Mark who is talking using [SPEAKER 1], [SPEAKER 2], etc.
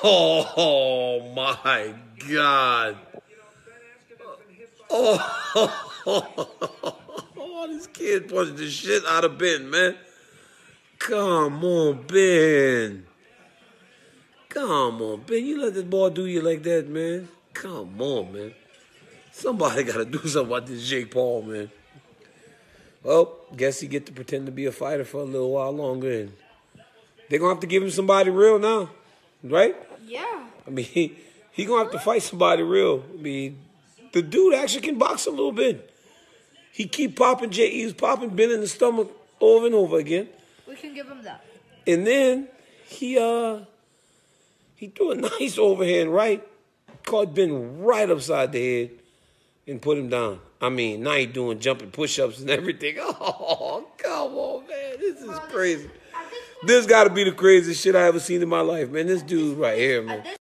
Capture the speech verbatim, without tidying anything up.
[SPEAKER 1] Oh, my God. Oh, this kid punched the shit out of Ben, man. Come on, Ben. Come on, Ben. You let this boy do you like that, man. Come on, man. Somebody got to do something about this Jake Paul, man. Well, guess he get to pretend to be a fighter for a little while longer. And they're going to have to give him somebody real now, right?
[SPEAKER 2] Yeah.
[SPEAKER 1] I mean, he, he going to have to fight somebody real. I mean, the dude actually can box a little bit. He keep popping Jay. He was popping Ben in the stomach over and over again.
[SPEAKER 2] We can give him that.
[SPEAKER 1] And then he uh he threw a nice overhand right, caught Ben right upside the head, and put him down. I mean, now he doing jumping push-ups and everything. Oh, come on, man. This is crazy. This got to be the craziest shit I ever seen in my life, man. This dude right here, man.